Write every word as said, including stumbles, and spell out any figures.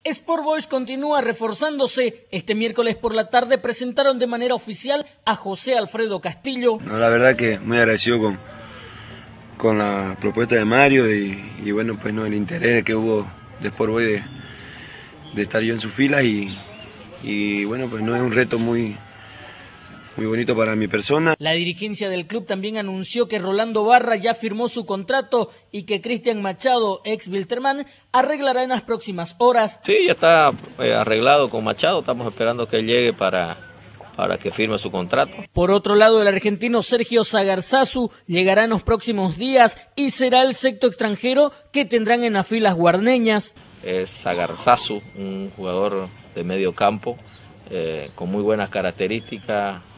Sport Boys continúa reforzándose. Este miércoles por la tarde presentaron de manera oficial a José Alfredo Castillo. No, la verdad que muy agradecido con, con la propuesta de Mario y, y bueno, pues no, el interés que hubo de Sport Boys de, de estar yo en su fila y, y bueno, pues no es un reto muy... muy bonito para mi persona. La dirigencia del club también anunció que Rolando Barra ya firmó su contrato y que Cristian Machado, ex Wilterman, arreglará en las próximas horas. Sí, ya está eh, arreglado con Machado, estamos esperando que él llegue para, para que firme su contrato. Por otro lado, el argentino Sergio Sagarzazu llegará en los próximos días y será el sexto extranjero que tendrán en las filas guarneñas. Es Sagarzazu, un jugador de medio campo, eh, con muy buenas características,